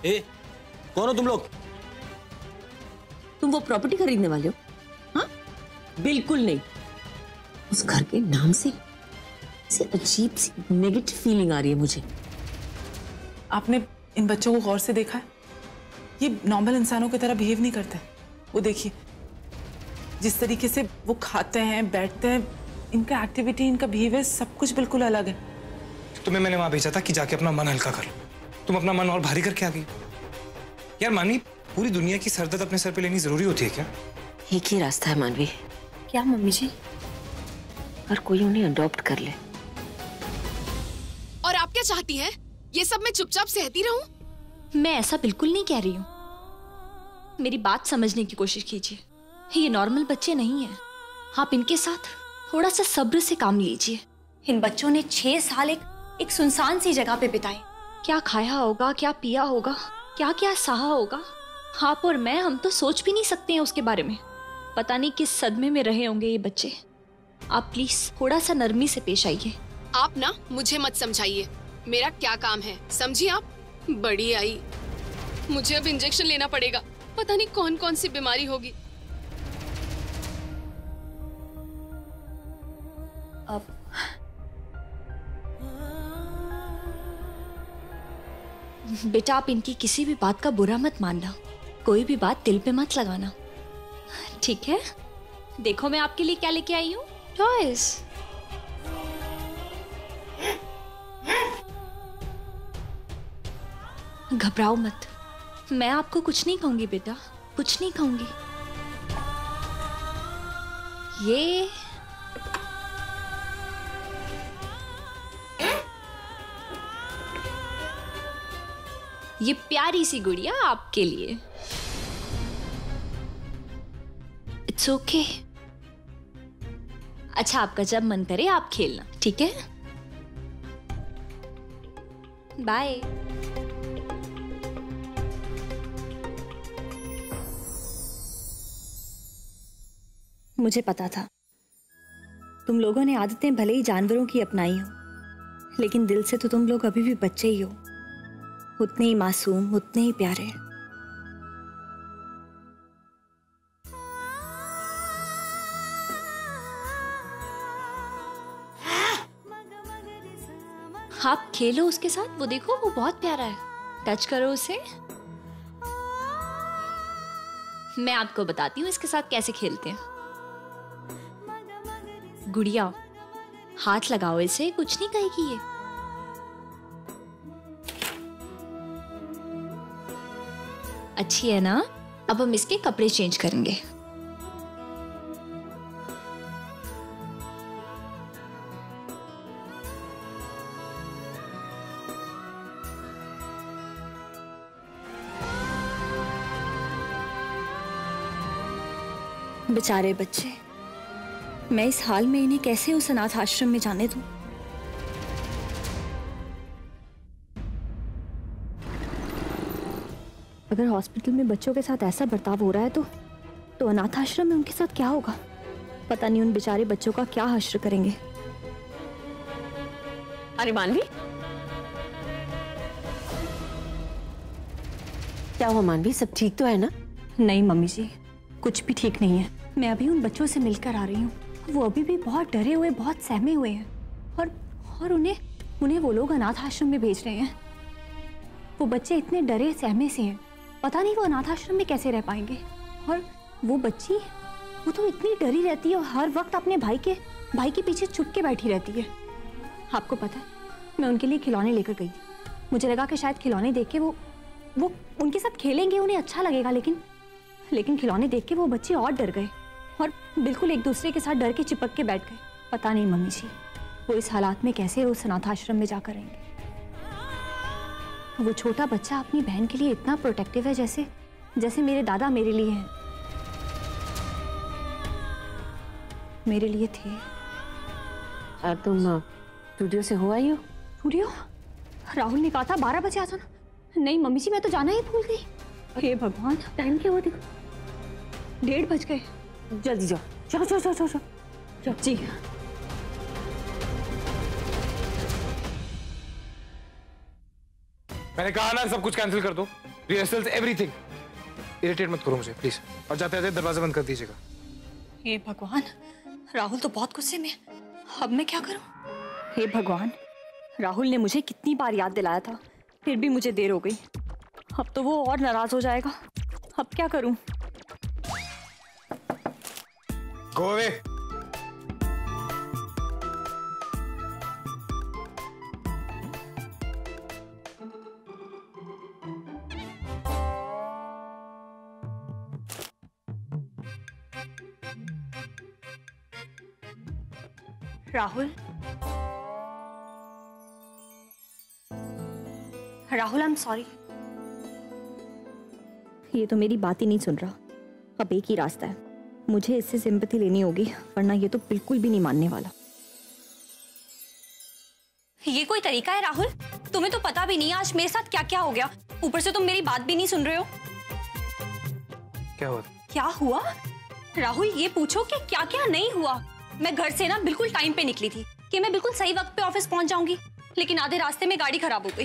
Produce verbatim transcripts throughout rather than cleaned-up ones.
ए, कौन हो तुम लोग? तुम वो प्रॉपर्टी खरीदने वाले हो? हाँ, बिल्कुल नहीं। उस घर के नाम से से अजीब सी नेगेटिव फीलिंग आ रही है मुझे। आपने इन बच्चों को गौर से देखा है? ये नॉर्मल इंसानों की तरह बिहेव नहीं करते। वो देखिए जिस तरीके से वो खाते हैं, बैठते हैं, इनका एक्टिविटी, इनका बिहेवियर सब कुछ बिल्कुल अलग है। तुम्हें मैंने वहां भेजा था कि जाके अपना मन हल्का कर लो। तुम अपना मन और भारी करके आ गई। यार मानवी, पूरी दुनिया की सरदर्द अपने सर पे लेनी जरूरी होती है क्या? एक ही रास्ता है मानवी। क्या मम्मी जी? और कोई उन्हें अडॉप्ट कर ले। और आप क्या चाहती हैं? ये सब मैं चुपचाप सहती रहूं? मैं ऐसा बिल्कुल नहीं कह रही हूँ। मेरी बात समझने की कोशिश कीजिए। ये नॉर्मल बच्चे नहीं हैं। आप इनके साथ थोड़ा सा सब्र से काम लीजिए। इन बच्चों ने छह साल एक एक सुनसान सी जगह पे बिताए। क्या खाया होगा, क्या पिया होगा, क्या क्या सहा होगा, आप और मैं हम तो सोच भी नहीं सकते हैं उसके बारे में। पता नहीं किस सदमे में रहे होंगे ये बच्चे। आप प्लीज थोड़ा सा नरमी से पेश आइए। आप ना मुझे मत समझाइए, मेरा क्या काम है, समझिए आप। बड़ी आई, मुझे अब इंजेक्शन लेना पड़ेगा। पता नहीं कौन कौन सी बीमारी होगी। अब बेटा आप इनकी किसी भी बात का बुरा मत मानना, कोई भी बात दिल पे मत लगाना, ठीक है? देखो मैं आपके लिए क्या लेके आई हूँ, टॉयज। घबराओ मत, मैं आपको कुछ नहीं कहूंगी बेटा, कुछ नहीं कहूंगी। ये ये प्यारी सी गुड़िया आपके लिए। It's okay. अच्छा आपका जब मन करे आप खेलना, ठीक है? बाय। मुझे पता था तुम लोगों ने आदतें भले ही जानवरों की अपनाई हो, लेकिन दिल से तो तुम लोग अभी भी बच्चे ही हो, उतने ही मासूम, उतने ही प्यारे। आप खेलो उसके साथ, वो देखो वो बहुत प्यारा है, टच करो उसे। मैं आपको बताती हूँ इसके साथ कैसे खेलते हैं। गुड़िया हाथ लगाओ इसे, कुछ नहीं कहेगी ये। अच्छी है ना? अब हम इसके कपड़े चेंज करेंगे। बेचारे बच्चे, मैं इस हाल में इन्हें कैसे उस अनाथ आश्रम में जाने दूं? अगर हॉस्पिटल में बच्चों के साथ ऐसा बर्ताव हो रहा है तो तो अनाथ आश्रम में उनके साथ क्या होगा? पता नहीं उन बेचारे बच्चों का क्या हश्र करेंगे। अरे मानवी, क्या हुआ मानवी, सब ठीक तो है ना? नहीं मम्मी जी, कुछ भी ठीक नहीं है। मैं अभी उन बच्चों से मिलकर आ रही हूँ। वो अभी भी बहुत डरे हुए, बहुत सहमे हुए हैं, और और उन्हें उन्हें वो लोग अनाथ आश्रम में भेज रहे हैं। वो बच्चे इतने डरे सहमे से हैं, पता नहीं वो अनाथ आश्रम में कैसे रह पाएंगे। और वो बच्ची, वो तो इतनी डरी रहती है और हर वक्त अपने भाई के भाई के पीछे छुप के बैठी रहती है। आपको पता है, मैं उनके लिए खिलौने लेकर गई थी। मुझे लगा कि शायद खिलौने देख के वो वो उनके साथ खेलेंगे, उन्हें अच्छा लगेगा, लेकिन लेकिन खिलौने देख के वो बच्चे और डर गए और बिल्कुल एक दूसरे के साथ डर के चिपक के बैठ गए। पता नहीं मम्मी जी, वो इस हालात में कैसे उस अनाथ आश्रम में जाकर रहेंगे। वो छोटा बच्चा अपनी बहन के लिए इतना प्रोटेक्टिव है, जैसे जैसे मेरे दादा मेरे लिए हैं, मेरे लिए थे। और तुम स्टूडियो से हो आई हो? स्टूडियो? राहुल ने कहा था बारह बजे आ जाना। नहीं मम्मी जी, मैं तो जाना ही भूल गई। हे भगवान, टाइम क्या हुआ देखो, डेढ़ बज गए। जल्दी जाओ जाओ जाओ जाओ जाओ जाओ। जी मैंने कहा ना सब कुछ कैंसिल कर दो। Rehearsals, everything. इरिटेट मत करो मुझे प्लीज, और जाते जाते दरवाजा बंद कर दीजिएगा। हे भगवान, राहुल तो बहुत गुस्से में। अब मैं क्या करूं? हे भगवान, राहुल ने मुझे कितनी बार याद दिलाया था, फिर भी मुझे देर हो गई। अब तो वो और नाराज हो जाएगा। अब क्या करूं? Go away. Rahul, Rahul I am sorry. ये तो मेरी बात ही नहीं सुन रहा। अब एक ही रास्ता है, मुझे इससे सिंपैथी लेनी होगी, वरना ये तो बिल्कुल भी नहीं मानने वाला। ये कोई तरीका है राहुल? तुम्हें तो पता भी नहीं आज मेरे साथ क्या क्या हो गया। ऊपर से तुम मेरी बात भी नहीं सुन रहे हो। क्या हुआ? क्या हुआ? राहुल ये पूछो कि क्या क्या नहीं हुआ। मैं घर से ना बिल्कुल टाइम पे निकली थी कि मैं बिल्कुल सही वक्त पे ऑफिस पहुंच जाऊंगी, लेकिन आधे रास्ते में गाड़ी खराब हो गई।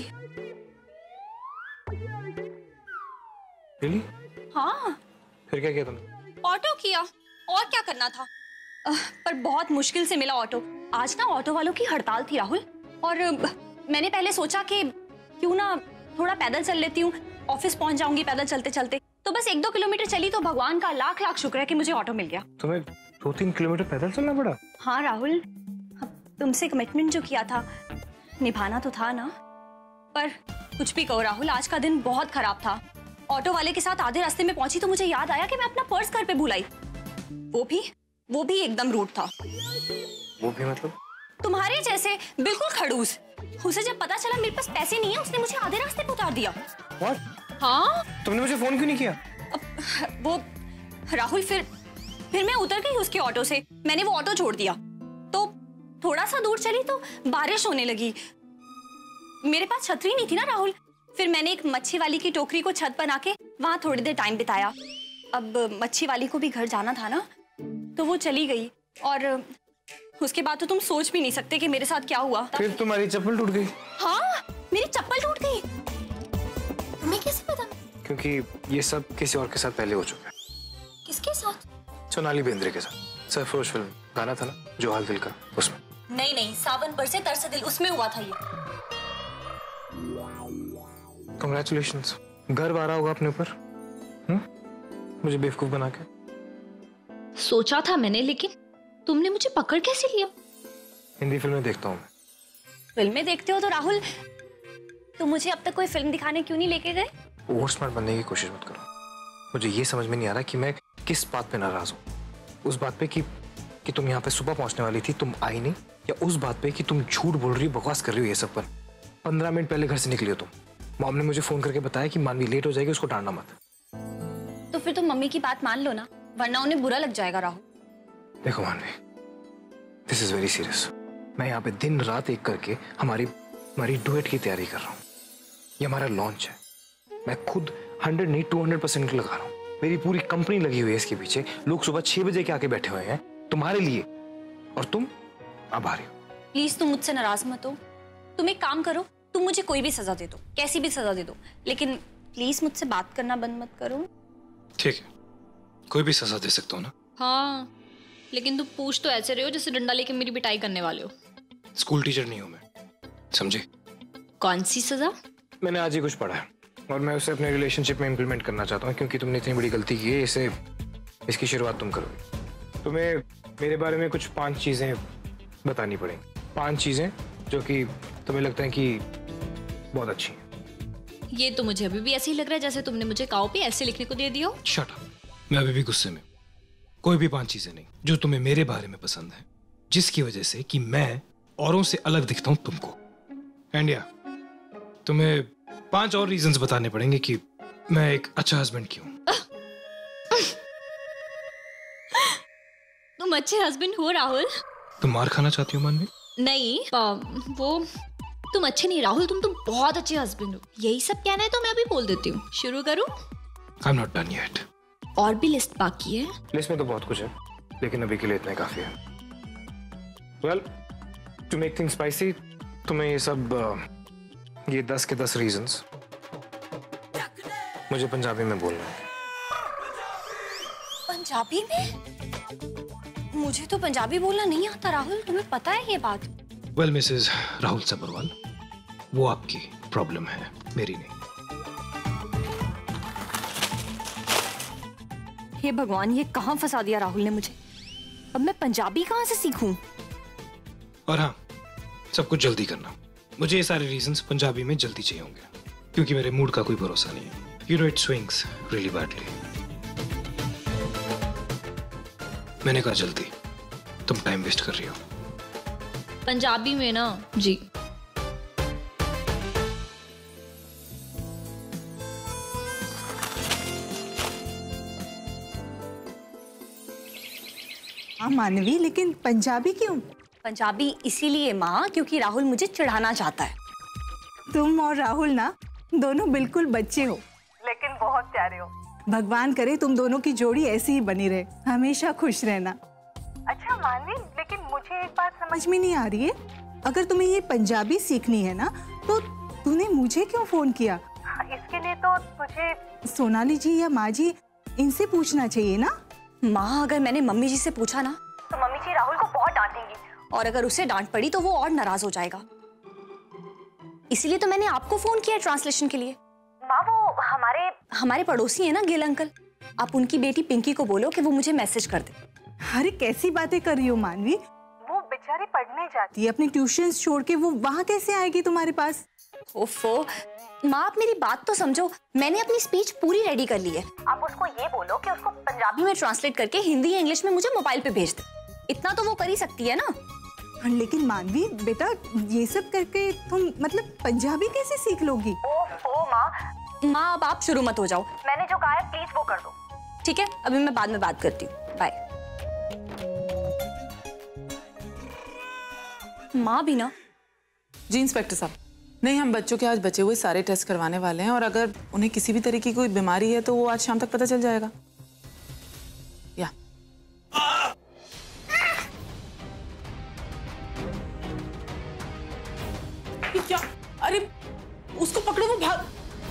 really? हाँ। फिर क्या किया तुमने? ऑटो किया, और क्या करना था। अह, पर बहुत मुश्किल से मिला ऑटो। आज ना ऑटो वालों की हड़ताल थी राहुल, और मैंने पहले सोचा कि क्यों ना थोड़ा पैदल चल लेती हूँ, ऑफिस पहुंच जाऊंगी पैदल चलते चलते। तो बस एक दो किलोमीटर चली तो भगवान का लाख लाख शुक्र है कि मुझे ऑटो मिल गया। तुम्हें दो तीन किलोमीटर पैदल चलना पड़ा? हाँ राहुल, तुमसे कमिटमेंट जो किया था निभाना तो था ना। पर कुछ भी कहो राहुल, आज का दिन बहुत खराब था। ऑटो वाले के साथ आधे रास्ते में पहुंची तो मुझे याद आया कि मैं अपना पर्स घर पे भूल आई। वो भी वो भी एकदम रूट था। वो भी मतलब? तुम्हारे जैसे, बिल्कुल खड़ूस। उसे जब पता चला मेरे पास पैसे नहीं है, उसने मुझे आधे रास्ते पे उतार दिया। What? हाँ। तुमने मुझे फोन क्यों नहीं किया? अब वो राहुल, फिर फिर मैं उतर गई उसके ऑटो से। मैंने वो ऑटो छोड़ दिया तो थोड़ा सा दूर चली तो बारिश होने लगी। मेरे पास छतरी नहीं थी ना राहुल। फिर मैंने एक मच्छी वाली की टोकरी को छत बना के वहां थोड़ी देर टाइम बिताया। अब मच्छी वाली को भी घर जाना था ना, तो वो चली गई। और उसके बाद तो तुम सोच भी नहीं सकते कि मेरे साथ क्या हुआ। फिर तुम्हारी चप्पल टूट गई? हाँ, मेरी चप्पल टूट गई। तुम्हें कैसे पता? क्योंकि ये सब किसी और के साथ पहले हो चुका है। किसके साथ? सोनाली बेंद्रे के साथ। सरफरोश फिल्म गाना था ना, जो हाल दिल का, उसमें। नहीं नहीं, सावन बरसे तरसे दिल, उसमें हुआ था ये। Congratulations, गर्व आ रहा होगा अपने ऊपर, हम्म? मुझे बेवकूफ बना के। सोचा था मैंने, लेकिन तुमने मुझे पकड़ कैसे लिया? हिंदी फिल्में देखता हूँ मैं। फिल्में देखते हो तो राहुल, तुम मुझे अब तक कोई फिल्म दिखाने क्यों नहीं लेके गए? ओवर स्मार्ट बनने की कोशिश मत करो। मुझे ये समझ में नहीं आ रहा कि मैं किस बात पे नाराज हूँ। उस बात पे कि कि तुम यहाँ पे सुबह पहुंचने वाली थी, तुम आई नहीं, या उस बात पे कि तुम झूठ बोल रही हो, बकवास कर रही हो ये सब पर। पंद्रह मिनट पहले घर से निकली हो तुम। मॉम ने मुझे फोन करके बताया कि मानवी लेट हो जाएगी, उसको डांटना मत। तो फिर तुम मम्मी की बात मान लो ना, वरना उन्हें बुरा लग जाएगा राहुल। देखो मानवी, दिस इज वेरी सीरियस। मैं यहाँ पे दिन रात एक करके हमारी हमारी डुएट की तैयारी कर रहा हूँ। ये हमारा लॉन्च है। मैं खुद हंड्रेड नहीं टू हंड्रेड परसेंट लगा रहा हूँ। मेरी पूरी कंपनी लगी हुई है इसके पीछे। लोग सुबह छह बजे के आके बैठे हुए हैं तुम्हारे लिए, और तुम अब आ रही हो। प्लीज तुम मुझसे नाराज मत हो। तुम एक काम करो, तुम मुझे कोई भी सजा दे दो, कैसी भी सजा दे दो, लेकिन प्लीज मुझसे बात करना बंद मत करो। ठीक है, कोई भी सजा दे सकता हूँ ना। हाँ, लेकिन तुम पूछ तो ऐसे रहे हो जैसे डंडा लेके मेरी पिटाई करने वाले हो। स्कूल टीचर नहीं हूँ मैं, समझे? कौन सी सजा? मैंने आज ही कुछ पढ़ा है और मैं उसे अपने रिलेशनशिप में इम्प्लीमेंट करना चाहता हूँ, क्योंकि तुमने इतनी बड़ी गलती की है। इसे इसकी शुरुआत तुम करोगे। तुम्हें मेरे बारे में कुछ पांच चीजें बतानी पड़ेंगी। पांच चीजें जो कि तुम्हें लगता है कि बहुत अच्छी हैं। ये तो मुझे अभी भी ऐसे ही लग रहा है जैसे तुमने मुझे काओ पे ऐसे लिखने को दे दिया हो। शट अप, मैं अभी भी गुस्से में। कोई भी पांच चीजें नहीं जो तुम्हें मेरे बारे में पसंद है, जिसकी वजह से कि मैं औरों से अलग दिखता हूं तुमको। एंड या तुम्हें पांच और रीजंस बताने पड़ेंगे कि मैं एक अच्छा हस्बैंड क्यों। तुम अच्छे हस्बैंड हो राहुल। तुम मार खाना चाहती हो मानवी? नहीं, वो तुम अच्छे नहीं राहुल, तुम तुम बहुत अच्छे हस्बैंड हो। यही सब कहना है तो मैं अभी बोल देती हूँ। शुरू करूँ? I am not done yet. और भी लिस्ट बाकी है। लिस्ट में तो बहुत कुछ है, लेकिन अभी के लिए इतना काफी है। Well, to make things spicy, तुम्हें ये सब ये दस के दस रीजंस मुझे पंजाबी में बोलना है। पंजाबी में? मुझे तो पंजाबी बोलना नहीं आता राहुल, तुम्हें पता है ये बात? वेल मिसेस राहुल सबरवाल, वो आपकी प्रॉब्लम है, मेरी नहीं। हे भगवान, ये कहाँ फंसा दिया राहुल ने मुझे। अब मैं पंजाबी कहाँ से सीखूं? और हाँ, सब कुछ जल्दी करना। मुझे ये सारे रीजंस पंजाबी में जल्दी चाहिए होंगे, क्योंकि मेरे मूड का कोई भरोसा नहीं है। You know it swings really badly. मैंने कहा जल्दी, तुम टाइम वेस्ट कर रही हो। पंजाबी में ना जी। हाँ मानवी, लेकिन पंजाबी क्यों? पंजाबी इसीलिए माँ क्योंकि राहुल मुझे चिढ़ाना चाहता है। तुम और राहुल ना दोनों बिल्कुल बच्चे हो, लेकिन बहुत प्यारे हो। भगवान करे तुम दोनों की जोड़ी ऐसी ही बनी रहे, हमेशा खुश रहना। अच्छा मानवी, लेकिन मुझे एक बात समझ में नहीं आ रही है, अगर तुम्हें ये पंजाबी सीखनी है ना तो तूने मुझे क्यों फोन किया? इसके लिए तो तुझे सोनाली जी या माँ जी इनसे पूछना चाहिए ना। माँ, अगर मैंने मम्मी जी से पूछा ना तो मम्मी जी राहुल को बहुत डांटेंगी, और अगर उसे डांट पड़ी तो वो और नाराज हो जाएगा। इसीलिए तो मैंने आपको फोन किया ट्रांसलेशन के लिए। माँ, वो हमारे हमारे पड़ोसी है ना गिल अंकल, आप उनकी बेटी पिंकी को बोलो कि वो मुझे मैसेज कर दे। अरे कैसी बातें कर रही हो मानवी, वो बेचारी पढ़ने जाती है अपनी ट्यूशंस छोड़ के, वो वहाँ कैसे आएगी तुम्हारे पास? ओफो माँ, आप मेरी बात तो समझो, मैंने अपनी स्पीच पूरी रेडी कर ली है। आप उसको ये बोलो कि उसको पंजाबी में ट्रांसलेट करके हिंदी या इंग्लिश में मुझे मोबाइल पे भेज दे। इतना तो वो कर ही सकती है ना। लेकिन मानवी बेटा, ये सब करके तुम मतलब पंजाबी कैसे सीख लोगी? ओफो माँ, माँ अब आप शुरू मत हो जाओ, मैंने जो कहा है प्लीज वो कर दो, ठीक है? अभी मैं बाद में बात करती हूँ, बाय। माँ भी ना। जी इंस्पेक्टर साहब, नहीं, हम बच्चों के आज बचे हुए सारे टेस्ट करवाने वाले हैं, और अगर उन्हें किसी भी तरह की कोई बीमारी है तो वो आज शाम तक पता चल जाएगा। या ये क्या? अरे उसको पकड़ो, वो भाग।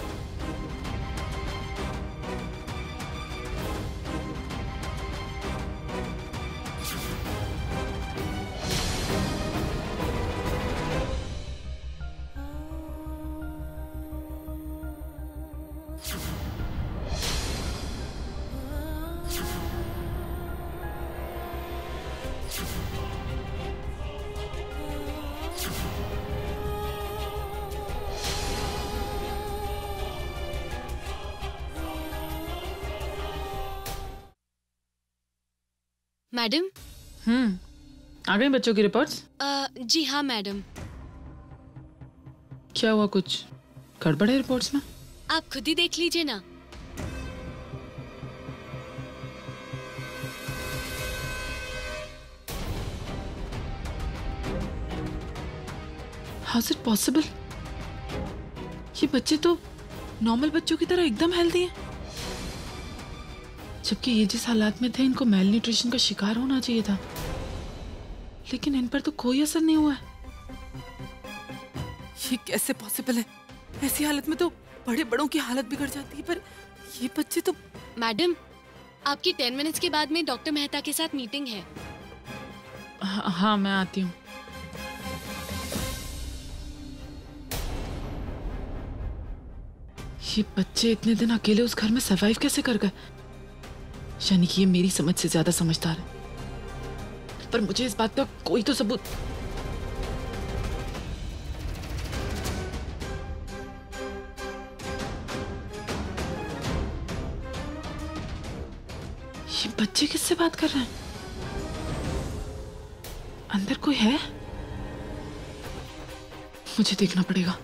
मैडम। हम्म आ गई बच्चों की रिपोर्ट्स? जी हाँ मैडम। क्या हुआ, कुछ गड़बड़ है रिपोर्ट्स में? आप खुद ही देख लीजिए ना। How is it possible? ये बच्चे तो नॉर्मल बच्चों की तरह एकदम हेल्दी हैं, जबकि ये जिस हालात में थे इनको मेल न्यूट्रिशन का शिकार होना चाहिए था, लेकिन इन पर तो कोई असर नहीं हुआ है। ये कैसे पॉसिबल है? ऐसी हालत में तो बड़े बड़ों की हालत बिगड़ जाती है, पर ये बच्चे तो। मैडम, आपकी टेन मिनट्स के बाद में डॉक्टर मेहता के साथ मीटिंग है। हाँ, हाँ मैं आती हूँ। ये बच्चे इतने दिन अकेले उस घर में सर्वाइव कैसे कर गए? यानी कि ये मेरी समझ से ज्यादा समझदार है, पर मुझे इस बात का कोई तो सबूत। ये बच्चे किससे बात कर रहे हैं? अंदर कोई है? मुझे देखना पड़ेगा।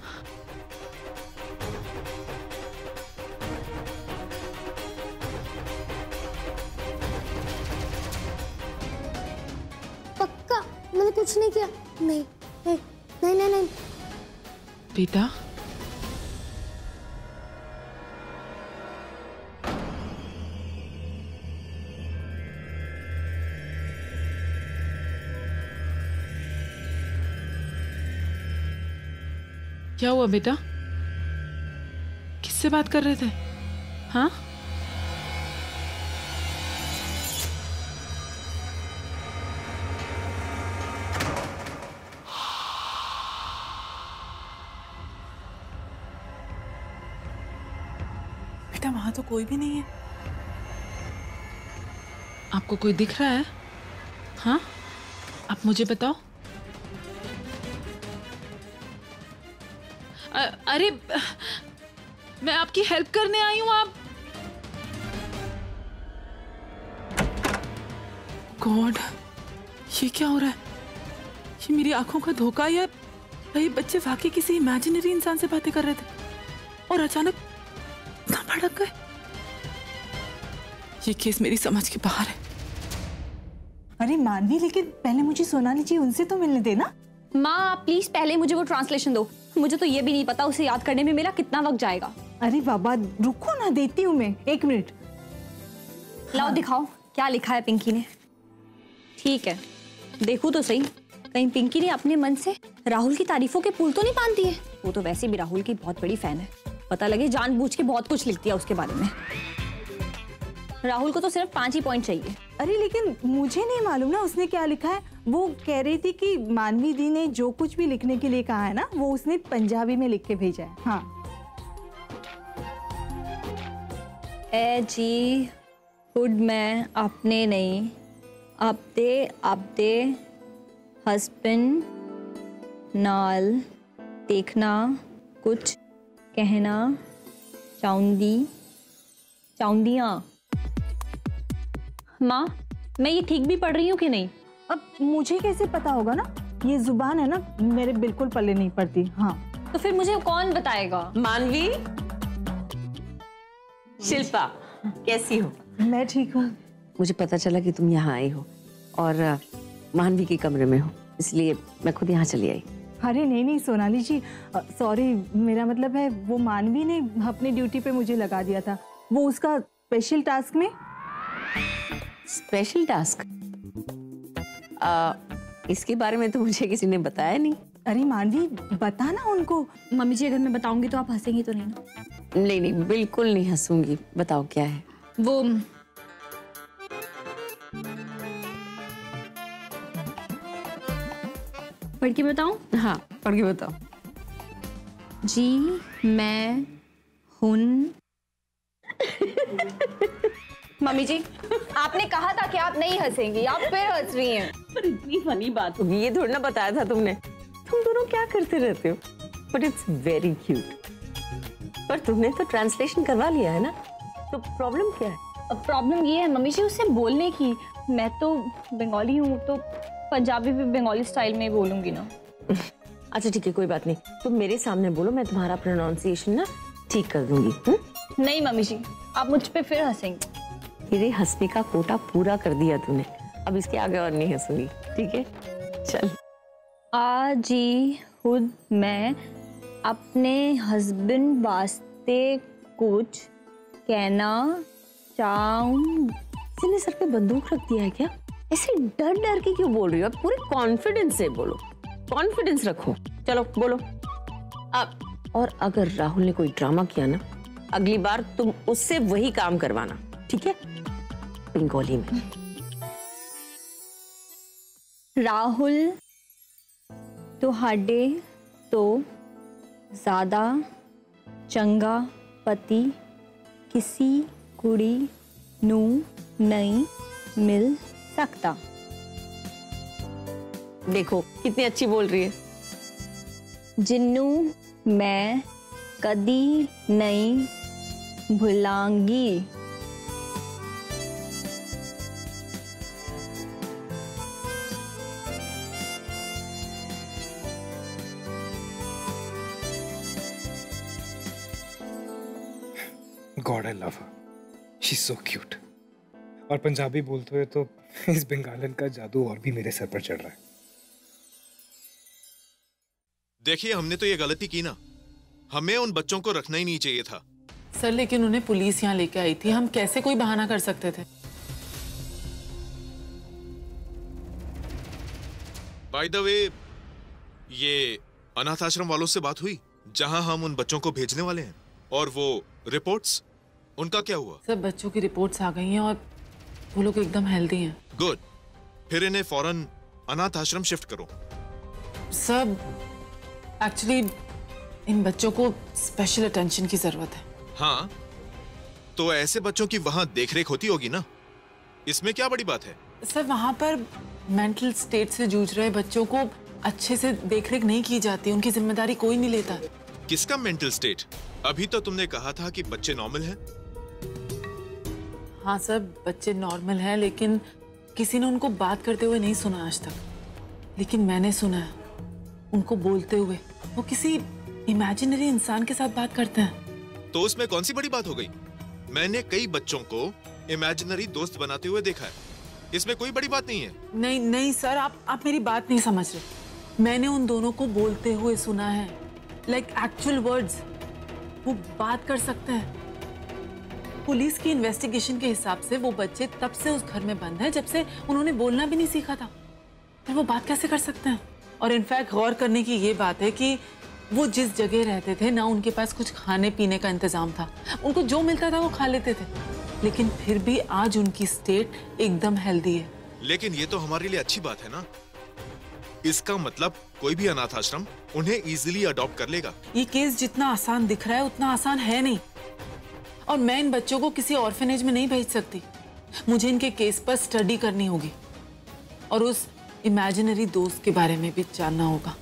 मैंने कुछ नहीं किया। नहीं नहीं नहीं नहीं, नहीं। बेटा, क्या हुआ बेटा? किससे बात कर रहे थे? हाँ? बेटा वहां तो कोई भी नहीं है। आपको कोई दिख रहा है? हाँ, आप मुझे बताओ। अ, अरे मैं आपकी हेल्प करने आई हूं। आप गॉड, ये क्या हो रहा है? ये मेरी आंखों का धोखा या ये बच्चे वाकई किसी इमेजिनरी इंसान से बातें कर रहे थे और अचानक कहां भड़क गए? ये केस मेरी समझ के बाहर है। अरे मानवी, लेकिन पहले मुझे सोनाली जी उनसे तो मिलने देना। माँ प्लीज पहले मुझे वो ट्रांसलेशन दो। मुझे तो ये भी नहीं पता उसे याद करने में मेरा कितना वक्त जाएगा। अरे बाबा रुको ना, देती हूँ मैं, एक मिनट। लाओ हाँ। दिखाओ क्या लिखा है पिंकी ने। ठीक है, देखूं तो सही, कहीं पिंकी ने अपने मन से राहुल की तारीफों के पुल तो नहीं बांध दिए। वो तो वैसे भी राहुल की बहुत बड़ी फैन है, पता लगे जानबूझ के बहुत कुछ लिख दिया उसके बारे में। राहुल को तो सिर्फ पांच ही पॉइंट चाहिए। अरे लेकिन मुझे नहीं मालूम ना उसने क्या लिखा है। वो कह रही थी कि मानवी दी ने जो कुछ भी लिखने के लिए कहा है ना, वो उसने पंजाबी में लिख के भेजा है। हाँ। ए जी हुड मैं अपने नहीं आपदे आपदे हस्बैंड नाल देखना कुछ कहना चाहूंदी चाहूंदियां। माँ मैं ये ठीक भी पढ़ रही हूँ कि नहीं? अब मुझे कैसे पता होगा ना, ये जुबान है ना मेरे बिल्कुल पल्ले नहीं पड़ती। हाँ तो फिर मुझे कौन बताएगा? मानवी, शिल्पा कैसी हो? मैं ठीक हूँ। मुझे पता चला कि तुम यहाँ आई हो और मानवी के कमरे में हो, इसलिए मैं खुद यहाँ चली आई। अरे नहीं नहीं सोनाली जी, सॉरी, मेरा मतलब है वो मानवी ने अपनी ड्यूटी पे मुझे लगा दिया था। वो उसका स्पेशल टास्क में। Special task? आ, इसके बारे में तो मुझे किसी ने बताया नहीं। अरे मानवी बता ना उनको। मम्मी जी अगर मैं बताऊंगी तो आप हंसेंगी तो नहीं ना? नहीं नहीं बिल्कुल नहीं हंसूंगी, बताओ क्या है। वो पढ़ के बताऊं? हाँ पढ़ के बताओ। जी मैं हुन मम्मी जी आपने कहा था कि आप नहीं हंसेंगी, आप फिर हंस रही हैं। पर इतनी फनी बात होगी ये थोड़ा ना बताया था तुमने। तुम दोनों क्या करते रहते हो? But it's very cute. पर तुमने तो ट्रांसलेशन करवा लिया है ना, तो प्रॉब्लम क्या है? अब प्रॉब्लम ये है मम्मी जी उससे बोलने की। मैं तो बंगाली हूँ तो पंजाबी भी बंगाली स्टाइल में ही बोलूंगी ना। अच्छा ठीक है कोई बात नहीं, तुम मेरे सामने बोलो, मैं तुम्हारा प्रोनाउंसिएशन ना ठीक कर दूंगी। हुँ? नहीं मम्मी जी आप मुझ पे फिर हंसेंगी। तेरे हंसने का कोटा पूरा कर दिया तूने, अब इसके आगे और नहीं हंसूंगी, ठीक है? चल। आजी खुद मैं अपने हस्बैंड वास्ते कुछ कहना चाहूं। इसने सर पे बंदूक रख दिया है क्या? ऐसे डर डर के क्यों बोल रही हो? पूरे कॉन्फिडेंस से बोलो, कॉन्फिडेंस रखो। चलो बोलो अब। और अगर राहुल ने कोई ड्रामा किया ना, अगली बार तुम उससे वही काम करवाना, ठीक है? बंगाली में। राहुल तुहाडे तो ज्यादा चंगा पति किसी कुड़ी नू नहीं मिल सकता। देखो कितनी अच्छी बोल रही है। जिन्नू मैं कदी नहीं भुलांगी। God, I love her. She's so cute. और पंजाबी बोलते हुए तो इस बंगालन का जादू और भी मेरे सर पर चढ़ रहा है। देखिए हमने तो ये गलती की ना, हमें उन बच्चों को रखना ही नहीं चाहिए था। सर लेकिन उन्हें पुलिस यहाँ लेके आई थी, हम कैसे कोई बहाना कर सकते थे? बाय द वे, ये अनाथ आश्रम वालों से बात हुई जहां हम उन बच्चों को भेजने वाले हैं, और वो रिपोर्ट्स उनका क्या हुआ? सब बच्चों की रिपोर्ट्स आ गई हैं और वो लोग एकदम हेल्दी हैं। गुड, फिर इन्हें फौरन अनाथ आश्रम शिफ्ट करो। सब एक्चुअली इन बच्चों को स्पेशल अटेंशन की जरूरत है। हाँ, तो ऐसे बच्चों की वहां देखरेख होती होगी ना, इसमें क्या बड़ी बात है? सर वहां पर मेंटल स्टेट से जूझ रहे बच्चों को अच्छे से देखरेख नहीं की जाती, उनकी जिम्मेदारी कोई नहीं लेता। किसका मेंटल स्टेट? अभी तो तुमने कहा था कि बच्चे नॉर्मल हैं। हाँ सर, बच्चे नॉर्मल हैं, लेकिन किसी ने उनको बात करते हुए नहीं सुना आज तक। लेकिन मैंने सुना है उनको बोलते हुए। वो किसी इमेजिनरी इंसान के साथ बात करते हैं। तो उसमें कौन सी बड़ी बात हो गई? मैंने कई बच्चों को इमेजिनरी दोस्त बनाते हुए देखा है, इसमें कोई बड़ी बात नहीं है। नहीं नहीं सर, आप आप मेरी बात नहीं समझ रहे। मैंने उन दोनों को बोलते हुए सुना है, लाइक एक्चुअल वर्ड्स। वो बात कर सकते हैं। पुलिस की इन्वेस्टिगेशन के हिसाब से वो बच्चे तब से उस घर में बंद हैं जब से उन्होंने बोलना भी नहीं सीखा था। फिर वो बात कैसे कर सकते हैं? और इनफैक्ट गौर करने की ये बात है कि वो जिस जगह रहते थे ना, उनके पास कुछ खाने पीने का इंतजाम था। उनको जो मिलता था वो खा लेते थे, लेकिन फिर भी आज उनकी स्टेट एकदम हेल्दी है। लेकिन ये तो हमारे लिए अच्छी बात है ना। इसका मतलब कोई भी अनाथ आश्रम उन्हें इजीली अडॉप्ट कर लेगा। ये केस जितना आसान दिख रहा है उतना आसान है नहीं, और मैं इन बच्चों को किसी ऑर्फनेज में नहीं भेज सकती। मुझे इनके केस पर स्टडी करनी होगी और उस इमेजिनरी दोस्त के बारे में भी जानना होगा।